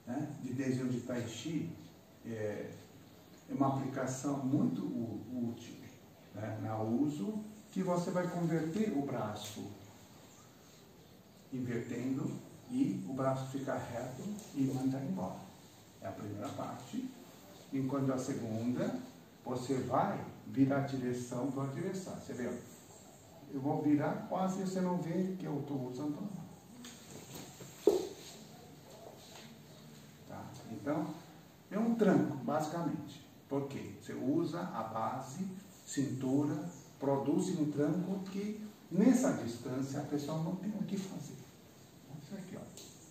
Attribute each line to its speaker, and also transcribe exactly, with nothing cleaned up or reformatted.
Speaker 1: né, de desenho de Tai Chi é, é uma aplicação muito útil, né, na uso, que você vai converter o braço invertendo e o braço ficar reto e mandar embora. É a primeira parte. Enquanto a segunda, você vai virar a direção para a direção. Você vê, eu vou virar, quase você não vê que eu estou usando a mão. Tá? Então, é um tranco, basicamente. Porque você usa a base, cintura, produz um tranco que, nessa distância, a pessoa não tem o que fazer. Isso aqui, ó.